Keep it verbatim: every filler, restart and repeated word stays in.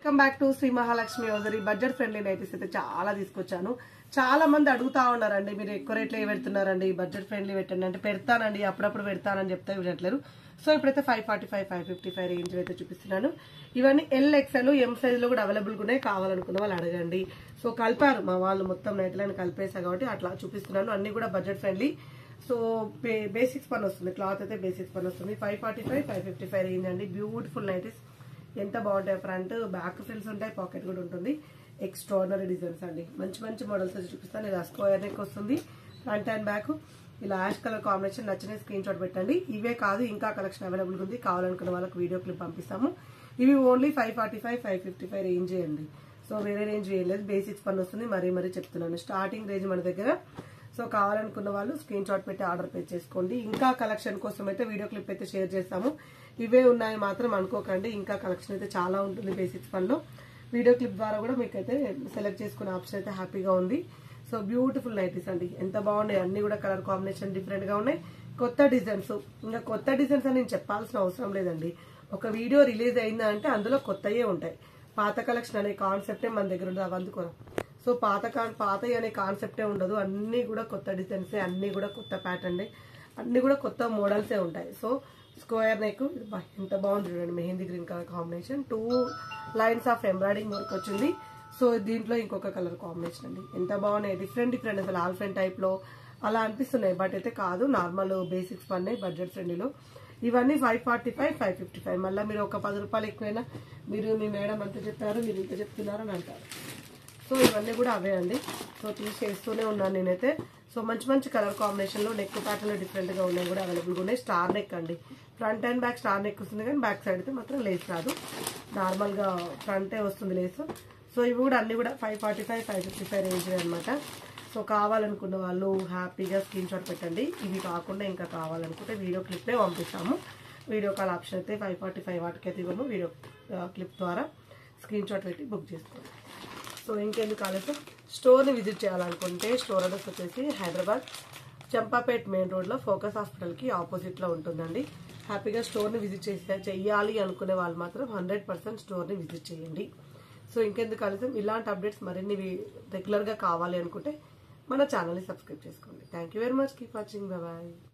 Come back to Shri Mahalakshmi hosiery budget friendly nighties అయితే చాలా తీసుకొచ్చాను. చాలా మంది అడుగుతా ఉన్నారండి, మీరు ఎక్కువ రేట్లు ఏ పెడుతున్నారండి, బడ్జెట్ ఫ్రెండ్లీ పెట్టండి అంటే పెడతానండి, అప్పుడప్పుడు పెడతానని చెప్తే వినట్లేరు. సో ఇప్పుడైతే five forty five five fifty five range అయితే చూపిస్తున్నాను. ఇవన్నీ ఎల్ ఎక్స్ఎల్ ఎం సైజ్ లో కూడా అవైలబుల్ ఉన్నాయి, కావాలనుకున్న వాళ్ళు అడగండి. సో కలిపారు మా వాళ్ళు మొత్తం నైట్లను కలిపేసా కాబట్టి అట్లా చూపిస్తున్నాను. అన్ని కూడా బడ్జెట్ ఫ్రెండ్లీ. సో బేసిక్స్ పని వస్తుంది, క్లాత్ అయితే బేసిక్స్ పని వస్తుంది. Five forty five five fifty five range అండి. బ్యూటిఫుల్ నైటీస్ ఎంత బాగుంటాయి. ఫ్రంట్ బ్యాక్ ఫ్రిల్స్ ఉంటాయి, పాకెట్ కూడా ఉంటుంది. ఎక్స్ట్రాడినరీ డిజైన్స్ అండి, మంచి మంచి మోడల్స్ వచ్చి చూపిస్తాను. ఇలా స్క్వేర్ నెక్ వస్తుంది, ఫ్రంట్ అండ్ బ్యాక్. ఇలా యాష్ కలర్ కాంబినేషన్ నచ్చిన స్క్రీన్ షాట్ పెట్టండి. ఇవే కాదు ఇంకా కలెక్షన్ అవైలబుల్ ఉంది, కావాలనుకున్న వాళ్ళకి వీడియో క్లిప్ పంపిస్తాము. ఇవి only five forty five five fifty five range అండి. సో వేరే రేంజ్ వేయలేదు, బేసిక్స్ పని వస్తుంది. మరీ మరీ చెప్తున్నాను, స్టార్టింగ్ రేంజ్ మన దగ్గర. సో కావాలనుకున్న వాళ్ళు స్క్రీన్ షాట్ పెట్టి ఆర్డర్ పే చేసుకోండి. ఇంకా కలెక్షన్ కోసం అయితే వీడియో క్లిప్ అయితే షేర్ చేస్తాము. ఇవే ఉన్నాయి మాత్రం అనుకోకండి, ఇంకా కలెక్షన్ అయితే చాలా ఉంటుంది బేసిక్స్ పనిలో. వీడియో క్లిప్ ద్వారా కూడా మీకు అయితే సెలెక్ట్ చేసుకునే ఆప్షన్ అయితే హ్యాపీగా ఉంది. సో బ్యూటిఫుల్ నైటీస్ అండి, ఎంత బాగున్నాయి. అన్ని కూడా కలర్ కాంబినేషన్ డిఫరెంట్ గా ఉన్నాయి, కొత్త డిజైన్స్. ఇంకా కొత్త డిజైన్స్ అని నేను చెప్పాల్సిన అవసరం లేదండి. ఒక వీడియో రిలీజ్ అయిందా అంటే అందులో కొత్తయే ఉంటాయి. పాత కలెక్షన్ అనే కాన్సెప్టే మన దగ్గర ఉండదు, అవి అందుకోరా. సో పాత పాత అనే కాన్సెప్టే ఉండదు, అన్ని కూడా కొత్త డిజైన్సే, అన్ని కూడా కొత్త ప్యాటర్న్, అన్ని కూడా కొత్త మోడల్సే ఉంటాయి. సో స్క్వేర్ నెక్ ఎంత బాగుంది చూడండి, mehndi green colour combination, two lines of embroidering work వచ్చింది. సో దీంట్లో ఇంకొక కలర్ కాంబినేషన్ అండి, ఎంత బాగున్నాయి. డిఫరెంట్ డిఫరెంట్ అసలు ఆల్ఫెన్ టైప్ లో అలా అనిపిస్తున్నాయి, బట్ అయితే కాదు, నార్మల్ బేసిక్స్ పన్నాయి బడ్జెట్ ఫ్రెండ్లీలో. ఇవన్నీ five forty five five fifty five మళ్ళీ మీరు ఒక పది రూపాయలు ఎక్కువైనా మీరు మీ మేడం అంత చెప్పారు, మీరు ఇంత చెప్తున్నారు అని అంటారు. సో ఇవన్నీ కూడా అవే అండి. సో తీసేస్తూనే ఉన్నాను నేనైతే. సో మంచి మంచి కలర్ కాంబినేషన్ లో నెక్ ప్యాటర్న్ డిఫరెంట్ గా ఉన్నాయి, కూడా అవైలబుల్ గా ఉన్నాయి. స్టార్ నెక్ అండి, front and back star neck వస్తుంది, కానీ బ్యాక్ సైడ్ అయితే మాత్రం లేస్ రాదు, నార్మల్ గా ఫ్రంటే వస్తుంది లేస్. సో ఇవి కూడా అన్ని కూడా five forty five five fifty five range అనమాట. సో కావాలనుకున్న వాళ్ళు హ్యాపీగా స్క్రీన్ షాట్ పెట్టండి. ఇవి కాకుండా ఇంకా కావాలనుకుంటే వీడియో క్లిప్లే పంపిస్తాము. వీడియో కాల్ ఆప్షన్ అయితే ఫైవ్ ఫార్టీ ఫైవ్ వాటికైతే ఇవ్వము, వీడియో క్లిప్ ద్వారా స్క్రీన్ షాట్ పెట్టి బుక్ చేసుకోండి. సో ఇంకెందుకు ఆలస్యం, స్టోర్ని విజిట్ చేయాలనుకుంటే స్టోర్ అడ్రస్ వచ్చేసి హైదరాబాద్ చంపాపేట్ మెయిన్ రోడ్లో ఫోకస్ హాస్పిటల్కి ఆపోజిట్లో ఉంటుందండి. హ్యాపీగా స్టోర్ని విజిట్ చేసి చెయ్యాలి అనుకునే వాళ్ళు మాత్రం హండ్రెడ్ పర్సెంట్ స్టోర్ని విజిట్ చేయండి. సో ఇంకెందుకు ఆలస్యం, ఇలాంటి అప్డేట్స్ మరిన్ని రెగ్యులర్గా కావాలి అనుకుంటే మన ఛానల్ని సబ్స్క్రైబ్ చేసుకోండి. Thank you very much, keep watching, bye.